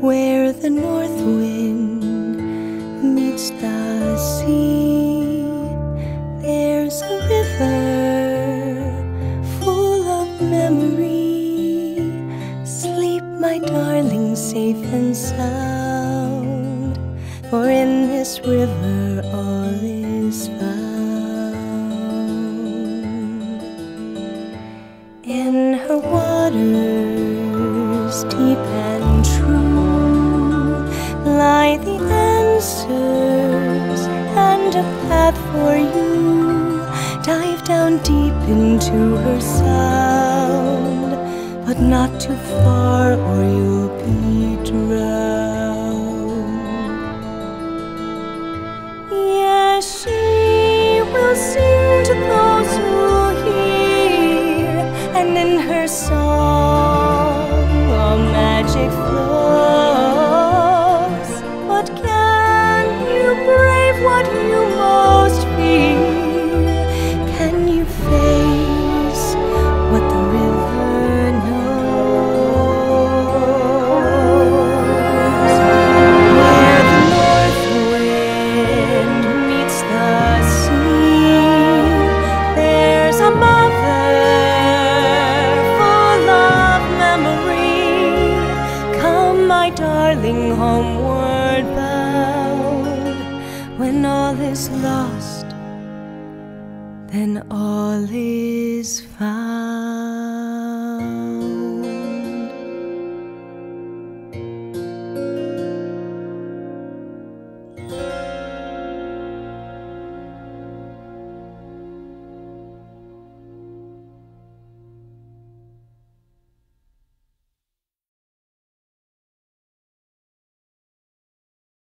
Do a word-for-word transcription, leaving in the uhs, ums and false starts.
where the north wind meets the sea. There's a river full of memory. Sleep, my darling, safe and sound, for in this river all is found. In her waters deep and true lie the answers and a path for you. Dive down deep into her sound, but not too far or you'll be drowned. Yes, she will sing to those who hear, and in her song a magic flows. But can you brave what you most fear? Can you face what the river knows? Where the north wind meets the sea, there's a mother full of memory. Come, my darling, homeward bound. When all is lost, then all is found.